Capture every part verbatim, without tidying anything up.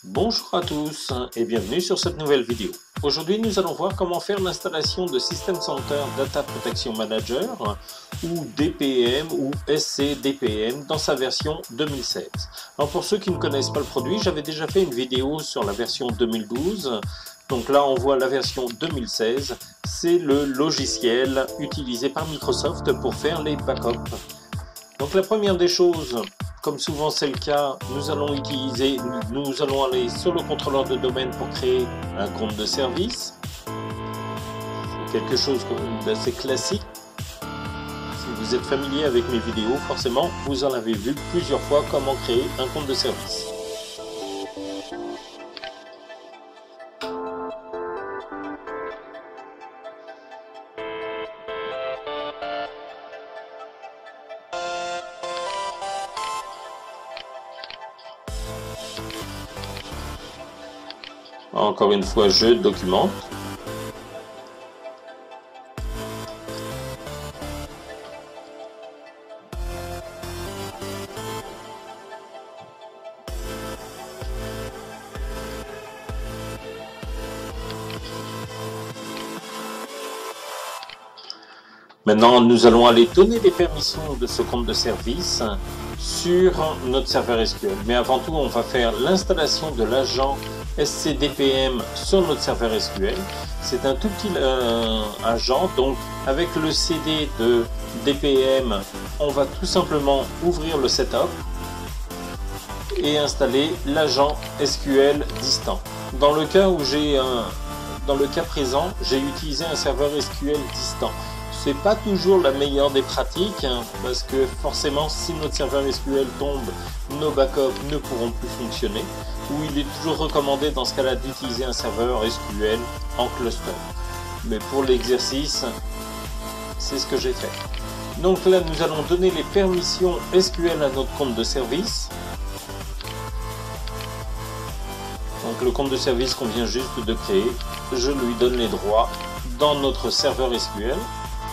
Bonjour à tous et bienvenue sur cette nouvelle vidéo. Aujourd'hui, nous allons voir comment faire l'installation de System Center Data Protection Manager ou D P M ou S C D P M dans sa version deux mille seize. Alors pour ceux qui ne connaissent pas le produit, j'avais déjà fait une vidéo sur la version deux mille douze. Donc là, on voit la version deux mille seize. C'est le logiciel utilisé par Microsoft pour faire les backups. Donc la première des choses, comme souvent c'est le cas, nous allons utiliser, nous allons aller sur le contrôleur de domaine pour créer un compte de service. C'est quelque chose d'assez classique. Si vous êtes familier avec mes vidéos, forcément, vous en avez vu plusieurs fois comment créer un compte de service. Encore une fois, je documente. Maintenant, nous allons aller donner les permissions de ce compte de service sur notre serveur S Q L. Mais avant tout, on va faire l'installation de l'agent S C D P M sur notre serveur S Q L. C'est un tout petit euh, agent, donc avec le C D de D P M, on va tout simplement ouvrir le setup et installer l'agent S Q L distant. Dans le cas où j'ai un, dans le cas présent, j'ai utilisé un serveur S Q L distant. C'est pas toujours la meilleure des pratiques, hein, parce que forcément, si notre serveur S Q L tombe, nos backups ne pourront plus fonctionner. Ou il est toujours recommandé dans ce cas-là d'utiliser un serveur S Q L en cluster. Mais pour l'exercice, c'est ce que j'ai fait. Donc là, nous allons donner les permissions S Q L à notre compte de service. Donc le compte de service qu'on vient juste de créer, je lui donne les droits dans notre serveur S Q L.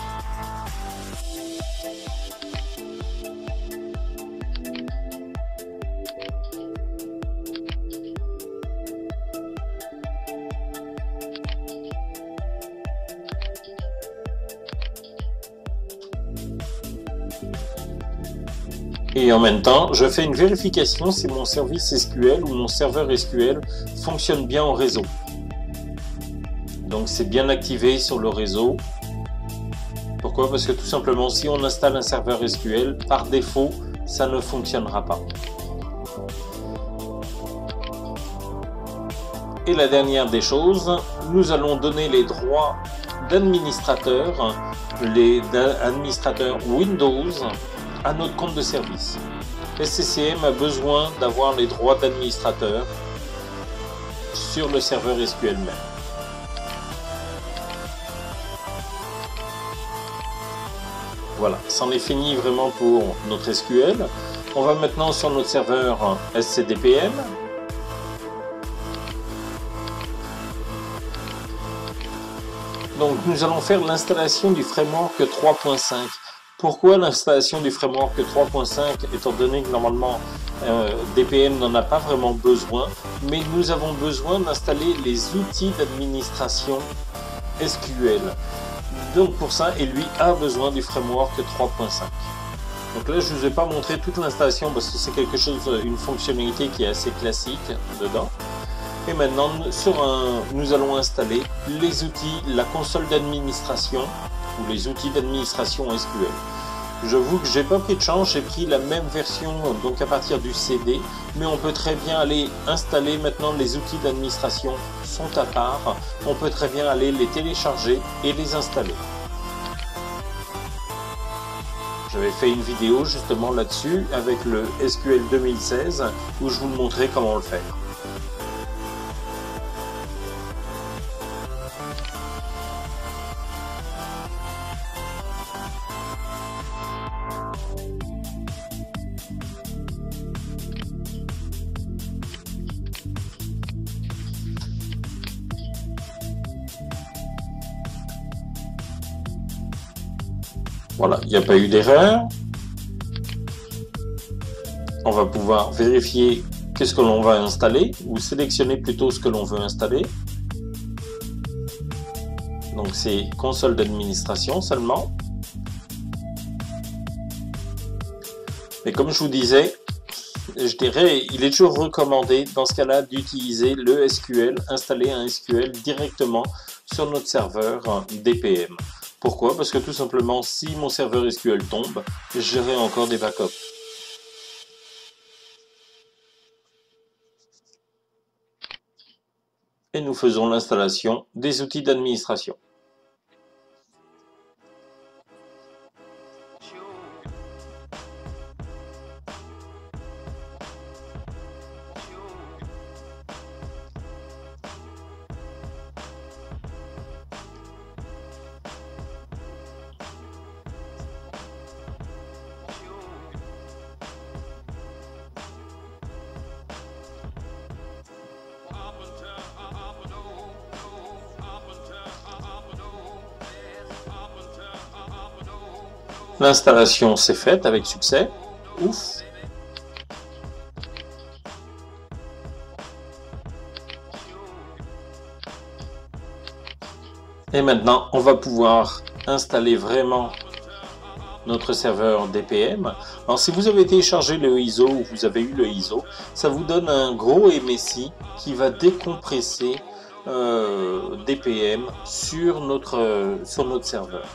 Et en même temps, je fais une vérification si mon service S Q L ou mon serveur S Q L fonctionne bien en réseau. Donc c'est bien activé sur le réseau. Pourquoi? Parce que tout simplement, si on installe un serveur S Q L, par défaut, ça ne fonctionnera pas. Et la dernière des choses, nous allons donner les droits d'administrateur, les administrateurs Windows, à notre compte de service. S C C M a besoin d'avoir les droits d'administrateur sur le serveur S Q L même. Voilà, c'en est fini vraiment pour notre S Q L. On va maintenant sur notre serveur S C D P M. Donc nous allons faire l'installation du framework trois point cinq. Pourquoi l'installation du framework trois point cinq, étant donné que normalement euh, D P M n'en a pas vraiment besoin, mais nous avons besoin d'installer les outils d'administration S Q L. Donc pour ça, et lui a besoin du framework trois point cinq. Donc là, je ne vous ai pas montré toute l'installation parce que c'est quelque chose, une fonctionnalité qui est assez classique dedans. Et maintenant, sur un, nous allons installer les outils, la console d'administration ou les outils d'administration S Q L. J'avoue que j'ai pas pris de chance, j'ai pris la même version donc à partir du C D, mais on peut très bien aller installer maintenant les outils d'administration sont à part, on peut très bien aller les télécharger et les installer. J'avais fait une vidéo justement là-dessus avec le S Q L deux mille seize où je vous montrais comment le faire. Voilà, il n'y a pas eu d'erreur. on va pouvoir vérifier qu'est-ce que l'on va installer ou sélectionner plutôt ce que l'on veut installer. Donc c'est console d'administration seulement. Mais comme je vous disais, je dirais, il est toujours recommandé dans ce cas-là d'utiliser le S Q L, installer un S Q L directement sur notre serveur D P M. Pourquoi? Parce que tout simplement, si mon serveur S Q L tombe, j'aurai encore des backups. Et nous faisons l'installation des outils d'administration. L'installation s'est faite avec succès. Ouf! Et maintenant, on va pouvoir installer vraiment notre serveur D P M. Alors, si vous avez téléchargé le I S O ou vous avez eu le I S O, ça vous donne un gros M S I qui va décompresser euh, D P M sur notre, euh, sur notre serveur.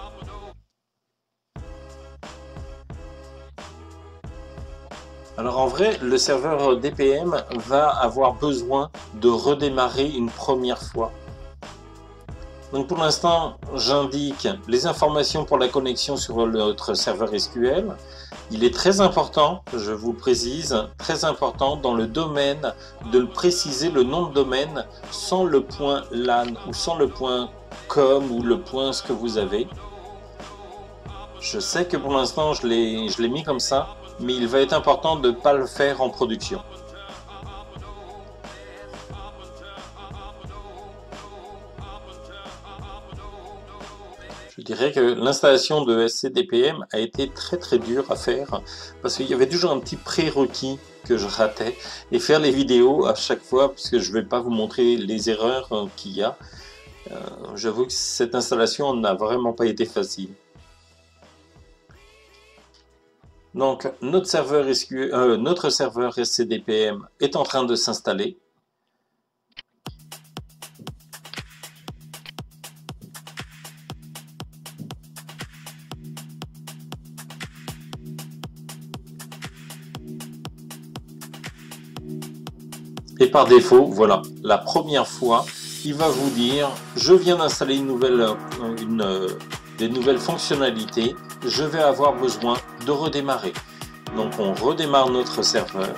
Alors en vrai, le serveur D P M va avoir besoin de redémarrer une première fois. Donc pour l'instant, j'indique les informations pour la connexion sur notre serveur S Q L. Il est très important, je vous le précise, très important dans le domaine de le préciser le nom de domaine sans le point LAN ou sans le point com ou le point ce que vous avez. Je sais que pour l'instant, je l'ai je l'ai mis comme ça, mais il va être important de ne pas le faire en production. Je dirais que l'installation de S C D P M a été très très dure à faire parce qu'il y avait toujours un petit prérequis que je ratais et faire les vidéos à chaque fois parce que je ne vais pas vous montrer les erreurs qu'il y a. Euh, J'avoue que cette installation n'a vraiment pas été facile. Donc notre serveur, S Q L, euh, notre serveur S C D P M est en train de s'installer. Et par défaut, voilà, la première fois, il va vous dire « Je viens d'installer une nouvelle, une, euh, des nouvelles fonctionnalités, je vais avoir besoin de redémarrer. » Donc on redémarre notre serveur.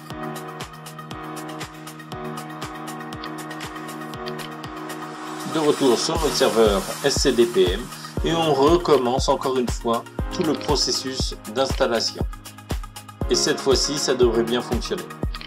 De retour sur notre serveur S C D P M et on recommence encore une fois tout le processus d'installation. Et cette fois-ci, ça devrait bien fonctionner.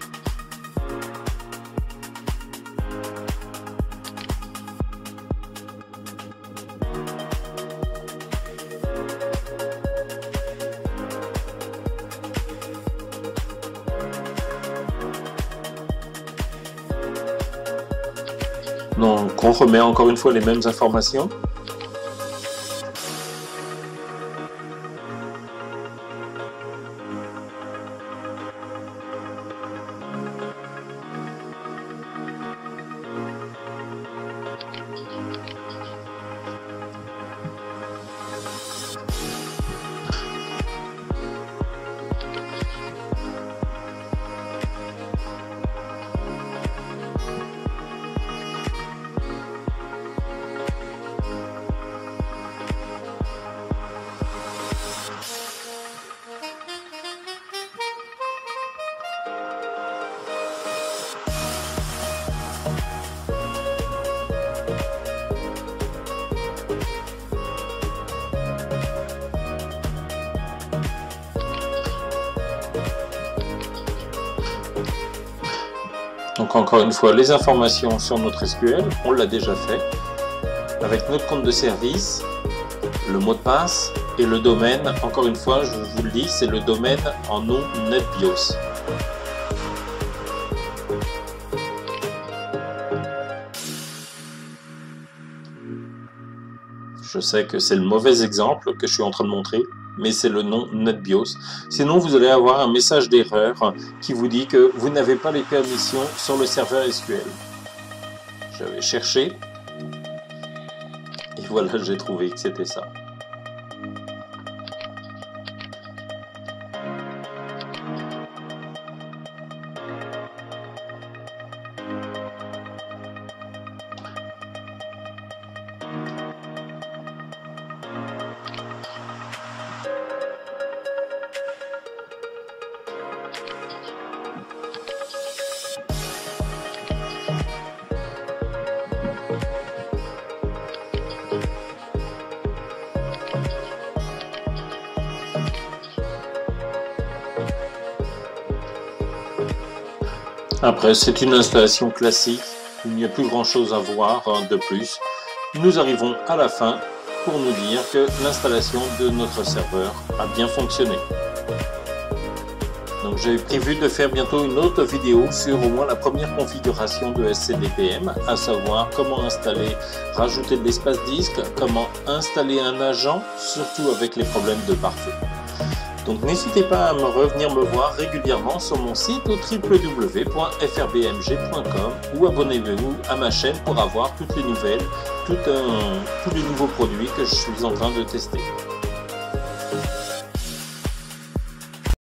Donc on remet encore une fois les mêmes informations. Donc encore une fois, les informations sur notre S Q L, on l'a déjà fait, avec notre compte de service, le mot de passe et le domaine. Encore une fois, je vous le dis, c'est le domaine en nom NetBIOS. Je sais que c'est le mauvais exemple que je suis en train de montrer, mais c'est le nom NetBIOS. Sinon, vous allez avoir un message d'erreur qui vous dit que vous n'avez pas les permissions sur le serveur S Q L. Je vais chercher, et voilà, j'ai trouvé que c'était ça. Après, c'est une installation classique, il n'y a plus grand chose à voir de plus. Nous arrivons à la fin pour nous dire que l'installation de notre serveur a bien fonctionné. Donc j'avais prévu de faire bientôt une autre vidéo sur au moins la première configuration de S C D P M, à savoir comment installer, rajouter de l'espace disque, comment installer un agent, surtout avec les problèmes de pare-feu. Donc n'hésitez pas à me revenir me voir régulièrement sur mon site au w w w point f r b m g point com ou abonnez-vous à ma chaîne pour avoir toutes les nouvelles, tout un, tous les nouveaux produits que je suis en train de tester.